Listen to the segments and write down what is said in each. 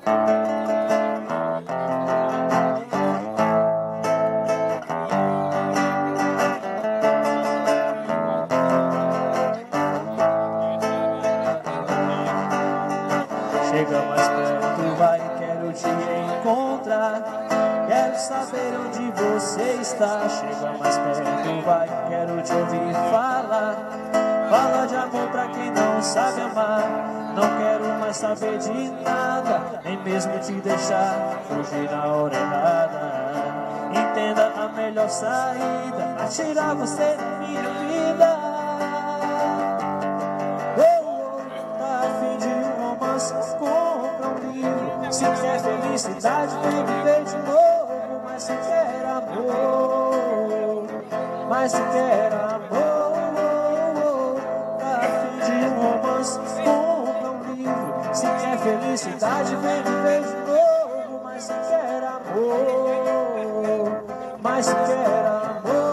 Chega mais perto, vai, quero te encontrar. Quero saber onde você está. Chega mais perto, vai, quero te ouvir falar. Fala de amor pra quem não sabe amar. Não quero mais saber de nada, nem mesmo te deixar fugir na hora errada. Entenda a melhor saída pra tirar você da minha vida. Tá a fim de um romance, compra um livro. Se quer felicidade, vem viver de novo. Mas se quer amor, mas se quer amor, tá a fim de um romance, compra um livro. Se quer felicidade, vem viver de novo. Mas se quer amor, mas se quer amor.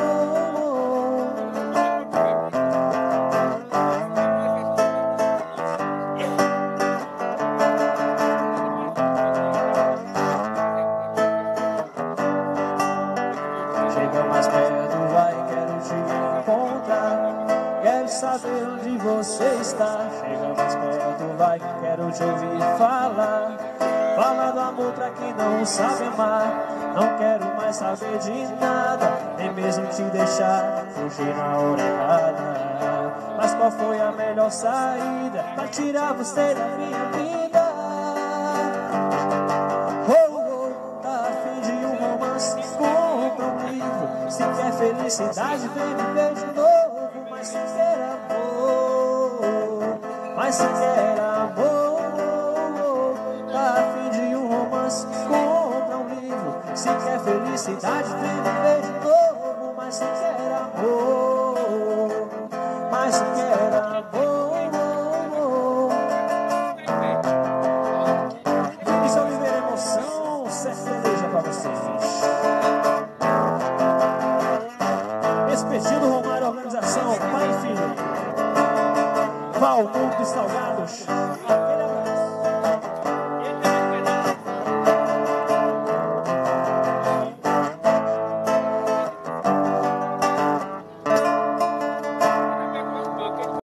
Chega mais perto, vai, quero te encontrar. Quero saber onde você está. Chega mais perto, vai, quero te ouvir falar. Fala do amor pra quem não sabe amar. Não quero mais saber de nada, nem mesmo te deixar fugir na hora errada. Mas qual foi a melhor saída pra tirar você da minha vida? Tá a fim de um romance, compra um livro. Se quer felicidade, vem viver de novo. Mas se quer amor, mas se quer amor, tá a fim de um romance, compra um livro. Se quer felicidade, vem viver de novo. Mas se quer amor, mas se quer amor. E se eu viver emoção, sertaneja pra vocês. Expedido Romário, organização Pai e Filho. Valmir Salgado.